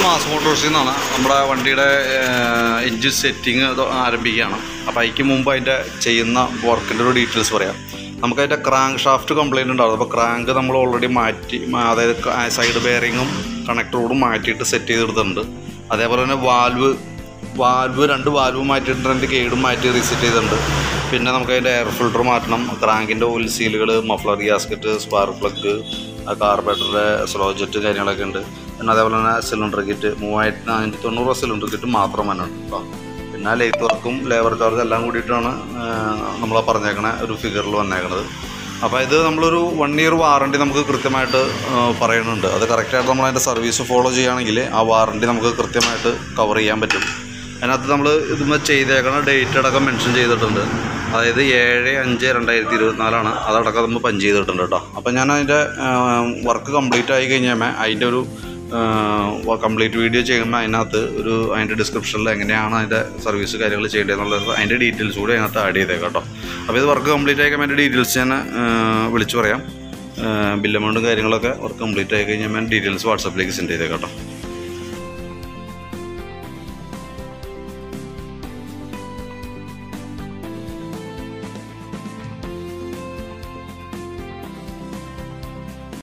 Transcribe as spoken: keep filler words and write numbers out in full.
Mass മോട്ടോഴ്സിൽ നിന്നാണ്. നമ്മുടെ വണ്ടിയുടെ എൻജിൻ സെറ്റിങ് ആരംഭിക്കുകയാണ്. അപ്പോൾ അതിക്ക് മുമ്പ് അതിൻ്റെ ചെയ്യുന്ന വർക്കിൻ്റെ ഒരു ഡീറ്റെയിൽസ് പറയാം. നമുക്കതിൻ്റെ ക്രാങ്ക് ഷാഫ്റ്റ് കംപ്ലയിൻ്റ് ഉണ്ടാവും. അപ്പോൾ ക്രാങ്ക് നമ്മൾ ഓൾറെഡി മാറ്റി, അതായത് സൈഡ് ബെയറിങ്ങും കണക്ടറോടും മാറ്റിയിട്ട് സെറ്റ് ചെയ്തെടുത്തിട്ടുണ്ട്. അതേപോലെ തന്നെ വാൽവ് വാൽവ് രണ്ട് വാൽവ് മാറ്റിയിട്ട് രണ്ട് കേടും മാറ്റി റീസെറ്റ് ചെയ്തിട്ടുണ്ട്. പിന്നെ നമുക്കതിൻ്റെ എയർ ഫിൽറ്റർ മാറ്റണം, ക്രാങ്കിൻ്റെ ഓയിൽ സീലുകൾ, മഫ്ലർ ഗ്യാസ്കറ്റ്, സ്പാർക്ക് പ്ലഗ്, കാർബറേറ്ററിൻ്റെ സ്ലോ ജെറ്റ് കാര്യങ്ങളൊക്കെ ഉണ്ട്. പിന്നെ അതേപോലെ തന്നെ സിലിണ്ടർ കിറ്റ് മൂവായിരത്തി നാനൂറ്റി തൊണ്ണൂറ് സിലിണ്ടർ കിറ്റ് മാത്രം തന്നെ ഉണ്ട് കേട്ടോ. പിന്നെ ലെയ്ത്ത് വർക്കും ലേബർ ചാർജ് എല്ലാം കൂടിയിട്ടാണ് നമ്മൾ പറഞ്ഞേക്കണ ഒരു ഫിഗറിൽ വന്നേക്കണത്. അപ്പോൾ ഇത് നമ്മളൊരു വൺ ഇയർ വാറണ്ടി നമുക്ക് കൃത്യമായിട്ട് പറയുന്നുണ്ട്. അത് കറക്റ്റായിട്ട് നമ്മൾ അതിൻ്റെ സർവീസ് ഫോളോ ചെയ്യുകയാണെങ്കിൽ ആ വാറണ്ടി നമുക്ക് കൃത്യമായിട്ട് കവർ ചെയ്യാൻ പറ്റും. അതിനകത്ത് നമ്മൾ ഇതുമ്പോൾ ചെയ്തേക്കണ ഡേറ്റ് അടക്കം മെൻഷൻ ചെയ്തിട്ടുണ്ട്. അതായത് ഏഴ് അഞ്ച് രണ്ടായിരത്തി ഇരുപത്തിനാലാണ് അതടക്കം നമ്മൾ പഞ്ച് ചെയ്തിട്ടുണ്ട് കേട്ടോ. അപ്പോൾ ഞാൻ അതിൻ്റെ വർക്ക് കംപ്ലീറ്റ് ആയി കഴിഞ്ഞാൽ അതിൻ്റെ ഒരു കംപ്ലീറ്റ് വീഡിയോ ചെയ്യുമ്പോൾ അതിനകത്ത് ഒരു അതിൻ്റെ ഡിസ്ക്രിപ്ഷനിൽ എങ്ങനെയാണ് അതിൻ്റെ സർവീസ് കാര്യങ്ങൾ ചെയ്യേണ്ടതെന്നുള്ളത് അതിൻ്റെ ഡീറ്റെയിൽസ് കൂടി അതിനകത്ത് ആഡ് ചെയ്തേക്കാം കേട്ടോ. അപ്പോൾ ഇത് വർക്ക് കംപ്ലീറ്റ് ആയി അതിൻ്റെ ഡീറ്റെയിൽസ് ഞാൻ വിളിച്ചു പറയാം. ബിൽ എമൗണ്ടും കാര്യങ്ങളൊക്കെ വർക്ക് കംപ്ലീറ്റ് ആയി കഴിഞ്ഞാൽ ഞാൻ ഡീറ്റെയിൽസ് വാട്സാപ്പിലേക്ക് സെൻഡ് ചെയ്തേക്കാം കേട്ടോ.